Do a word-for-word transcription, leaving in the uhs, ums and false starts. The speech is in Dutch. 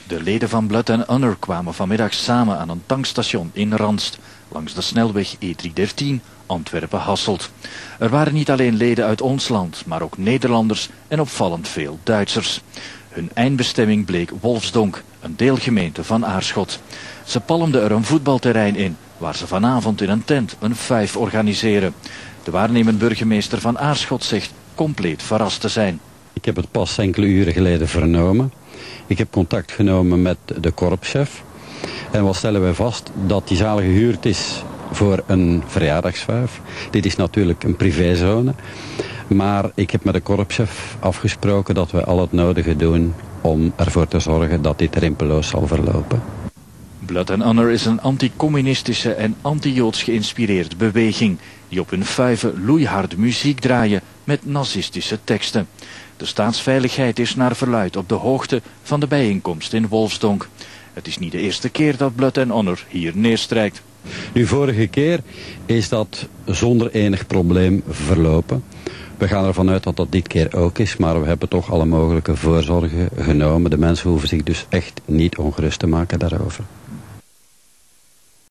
De leden van Blood and Honor kwamen vanmiddag samen aan een tankstation in Ranst, langs de snelweg E driehonderddertien Antwerpen-Hasselt. Er waren niet alleen leden uit ons land, maar ook Nederlanders en opvallend veel Duitsers. Hun eindbestemming bleek Wolfsdonk, een deelgemeente van Aarschot. Ze palmden er een voetbalterrein in, waar ze vanavond in een tent een vijf organiseren. De waarnemend burgemeester van Aarschot zegt compleet verrast te zijn. Ik heb het pas enkele uren geleden vernomen. Ik heb contact genomen met de korpschef. En wat stellen wij vast? Dat die zaal gehuurd is voor een verjaardagsvijf. Dit is natuurlijk een privézone. Maar ik heb met de korpschef afgesproken dat we al het nodige doen om ervoor te zorgen dat dit rimpeloos zal verlopen. Blood and Honor is een anticommunistische en anti-Joods geïnspireerde beweging die op hun vijven loeiharde muziek draaien met nazistische teksten. De staatsveiligheid is naar verluidt op de hoogte van de bijeenkomst in Wolfsdonk. Het is niet de eerste keer dat Blood and Honor hier neerstrijkt. Nu, vorige keer is dat zonder enig probleem verlopen. We gaan ervan uit dat dat dit keer ook is, maar we hebben toch alle mogelijke voorzorgen genomen. De mensen hoeven zich dus echt niet ongerust te maken daarover.